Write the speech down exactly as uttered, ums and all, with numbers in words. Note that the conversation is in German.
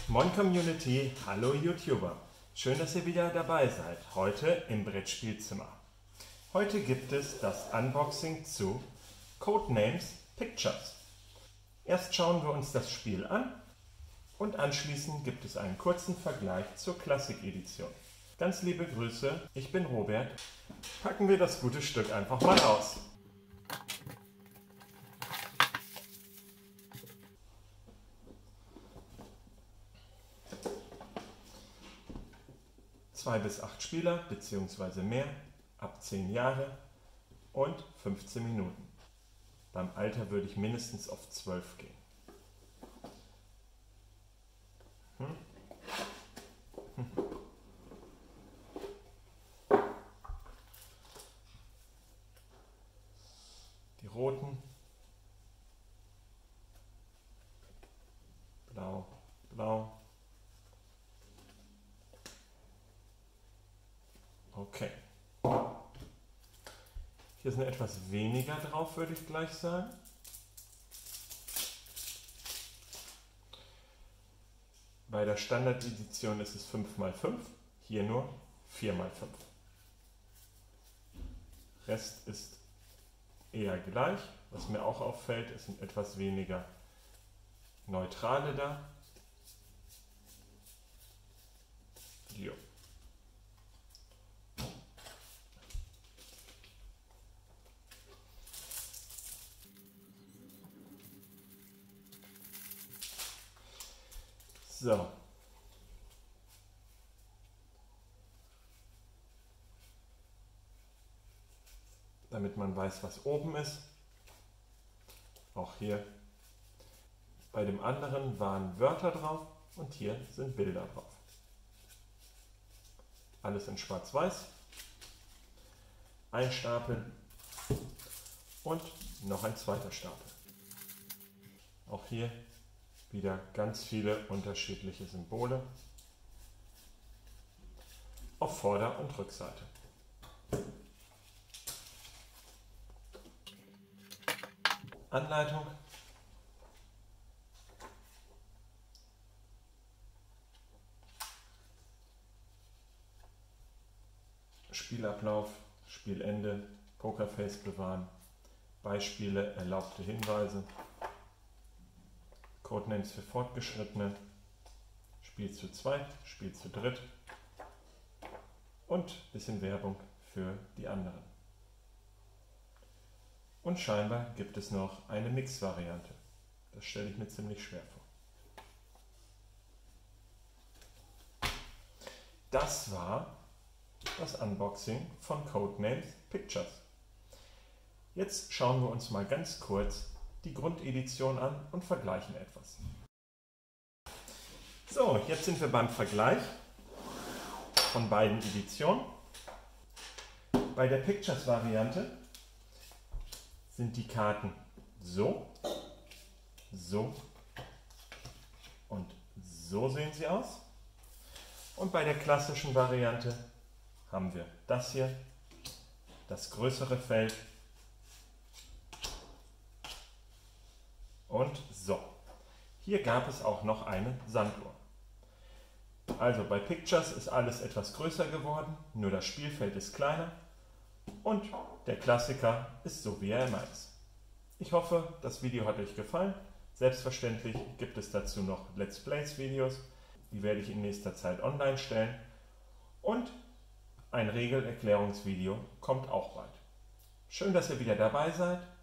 Moin Community, hallo YouTuber. Schön, dass ihr wieder dabei seid, heute im Brettspielzimmer. Heute gibt es das Unboxing zu Codenames Pictures. Erst schauen wir uns das Spiel an und anschließend gibt es einen kurzen Vergleich zur Classic-Edition. Ganz liebe Grüße, ich bin Robert. Packen wir das gute Stück einfach mal aus. Zwei bis acht Spieler bzw. mehr, ab zehn Jahre und fünfzehn Minuten. Beim Alter würde ich mindestens auf zwölf gehen. Hm? Hm. Die roten, blau, blau. Okay. Hier sind etwas weniger drauf, würde ich gleich sagen. Bei der Standard-Edition ist es fünf mal fünf, hier nur vier mal fünf. Rest ist eher gleich. Was mir auch auffällt, es sind etwas weniger Neutrale da. Jo. So. Damit man weiß, was oben ist. Auch hier. Bei dem anderen waren Wörter drauf und hier sind Bilder drauf. Alles in Schwarz-Weiß. Ein Stapel und noch ein zweiter Stapel. Auch hier wieder ganz viele unterschiedliche Symbole auf Vorder- und Rückseite. Anleitung. Spielablauf, Spielende, Pokerface bewahren, Beispiele, erlaubte Hinweise, Codenames für Fortgeschrittene, Spiel zu zweit, Spiel zu dritt und ein bisschen Werbung für die anderen. Und scheinbar gibt es noch eine Mix-Variante. Das stelle ich mir ziemlich schwer vor. Das war das Unboxing von Codenames Pictures. Jetzt schauen wir uns mal ganz kurz die Grundedition an und vergleichen etwas. So, jetzt sind wir beim Vergleich von beiden Editionen. Bei der Pictures-Variante sind die Karten so, so und so sehen sie aus. Und bei der klassischen Variante haben wir das hier, das größere Feld und so. Hier gab es auch noch eine Sanduhr. Also bei Pictures ist alles etwas größer geworden, nur das Spielfeld ist kleiner und der Klassiker ist so, wie er immer ist. Ich hoffe, das Video hat euch gefallen. Selbstverständlich gibt es dazu noch Let's Plays Videos, die werde ich in nächster Zeit online stellen und ein Regelerklärungsvideo kommt auch bald. Schön, dass ihr wieder dabei seid.